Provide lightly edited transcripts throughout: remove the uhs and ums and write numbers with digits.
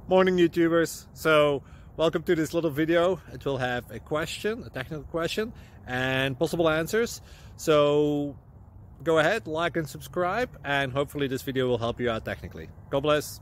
Morning YouTubers. So welcome to this little video. It will have a question, a technical question, and possible answers. So go ahead, like and subscribe, and hopefully this video will help you out technically. God bless.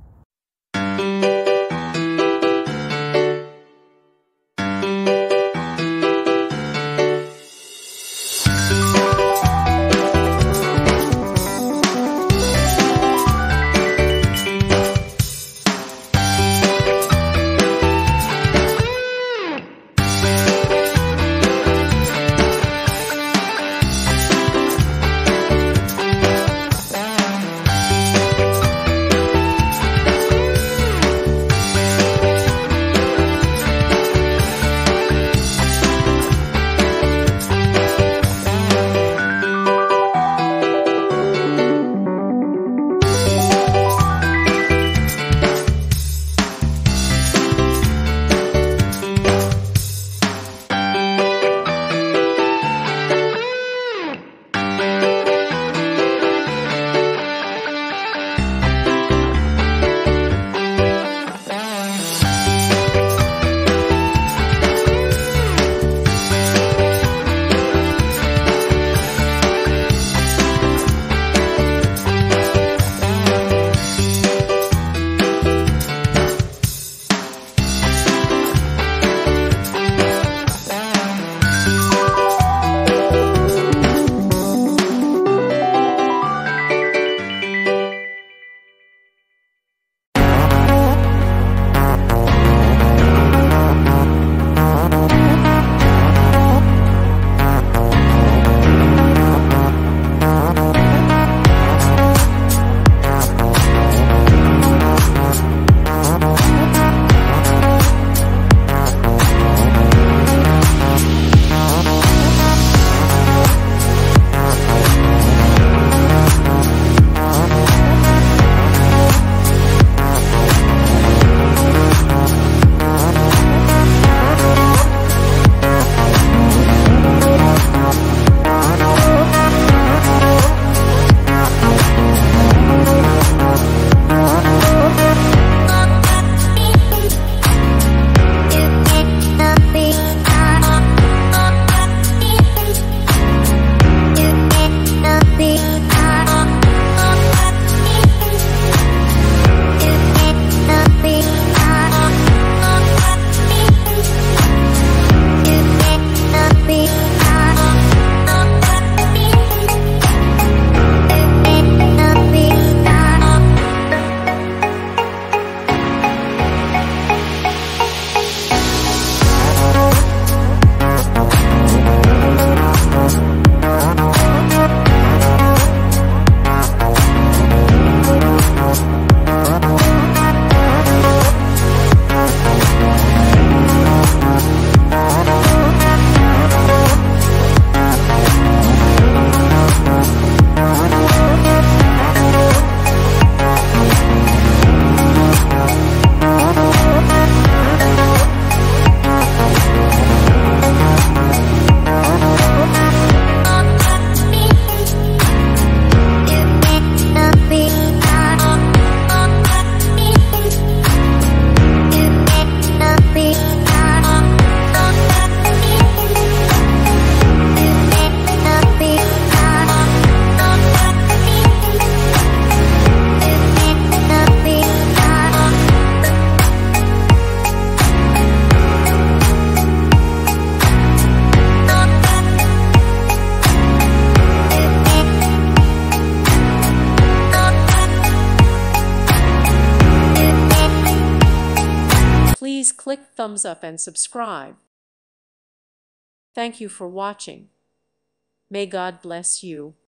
Please click thumbs up and subscribe. Thank you for watching. May God bless you.